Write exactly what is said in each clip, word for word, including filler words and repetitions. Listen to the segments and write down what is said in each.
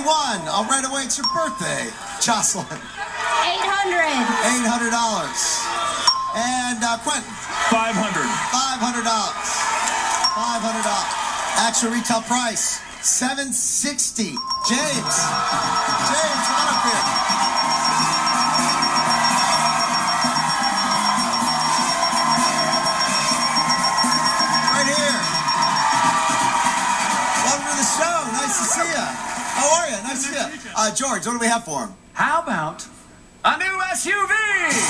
twenty-one. Oh, right away, it's your birthday. Jocelyn. eight hundred. eight hundred dollars. And uh, Quentin. five hundred. five hundred dollars. five hundred dollars. Actual retail price, seven sixty. James. James, come on up here. Right here. Welcome to the show. Nice to see you. How are you? Nice to see you. Uh, George, what do we have for him? How about a new S U V?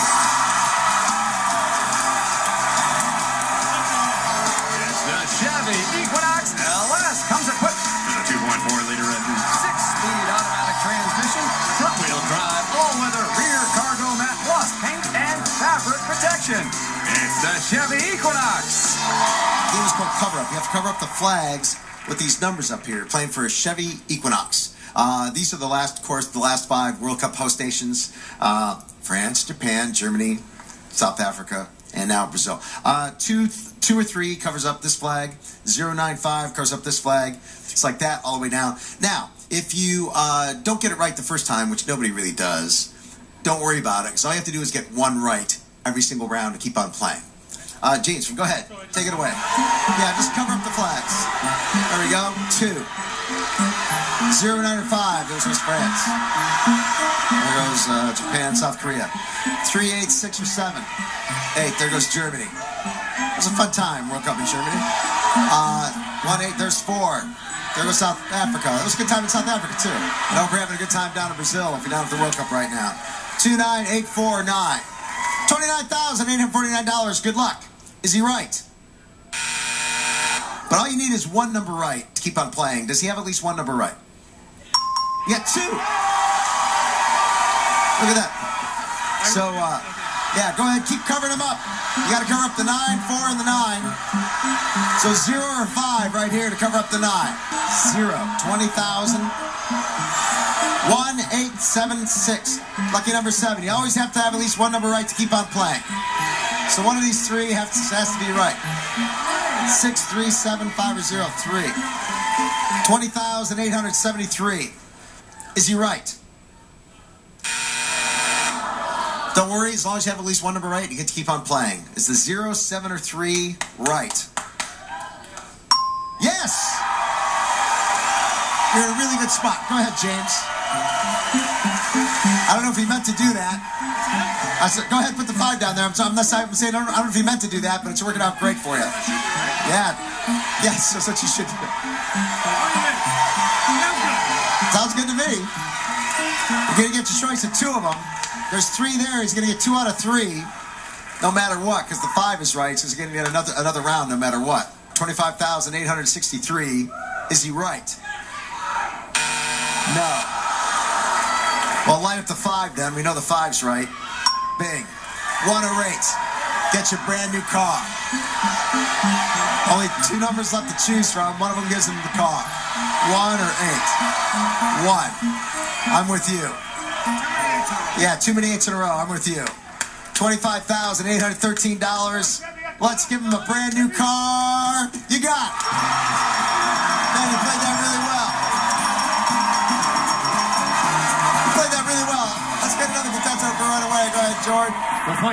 It's the Chevy Equinox L S. Comes equipped with a two point four liter engine, six-speed automatic transmission, front-wheel drive, all-weather rear cargo mat, plus paint and fabric protection. It's the Chevy Equinox. The game is called Cover Up. You have to cover up the flags with these numbers up here, playing for a Chevy Equinox. Uh, these are the last, of course, the last five World Cup host nations. Uh, France, Japan, Germany, South Africa, and now Brazil. Uh, two, two or three covers up this flag. zero nine five covers up this flag. It's like that all the way down. Now, if you uh, don't get it right the first time, which nobody really does, don't worry about it, because all you have to do is get one right every single round to keep on playing. Uh, James, go ahead. Take it away. Yeah, just cover up the flags. There we go. Two. Zero, nine, or five. Those was France. There goes uh, Japan, South Korea. Three, eight, six, or seven. Eight. There goes Germany. It was a fun time, World Cup in Germany. Uh, one, eight. There's four. There goes South Africa. It was a good time in South Africa, too. I hope we're having a good time down in Brazil if you're down at the World Cup right now. Two, nine, eight, four, nine. twenty-nine thousand eight hundred forty-nine dollars. Good luck. Is he right? But all you need is one number right to keep on playing. Does he have at least one number right? Yeah, two. Look at that. So, uh, yeah, go ahead. Keep covering them up. You got to cover up the nine, four, and the nine. So zero or five right here to cover up the nine. Zero. twenty thousand. One, eight, seven, six. Lucky number seven. You always have to have at least one number right to keep on playing. So one of these three has to, has to be right. Six, three, seven, five, or zero, three. twenty thousand eight hundred seventy-three. Is he right? Don't worry, as long as you have at least one number right, you get to keep on playing. Is the zero, seven, or three right? Yes! You're in a really good spot. Go ahead, James. I don't know if he meant to do that. I said, go ahead, put the five down there. I'm, I'm, not, I'm saying, I don't, I don't know if he meant to do that, but it's working out great for you. Yeah. Yes, that's what you should do. Sounds good to me. You're going to get your choice of two of them. There's three there. He's going to get two out of three, no matter what, because the five is right, so he's going to get another, another round no matter what. twenty-five thousand eight hundred sixty-three. Is he right? No. Well, line up the five then. We know the five's right. Bing. One or eight. Get your brand new car. Only two numbers left to choose from. One of them gives him the car. One or eight. One. I'm with you. Yeah, too many eights in a row. I'm with you. twenty-five thousand eight hundred thirteen dollars. Let's give him a brand new car. You got it. Man, you played that really well. You played that really well. Let's get another contestant right away. Go ahead, George.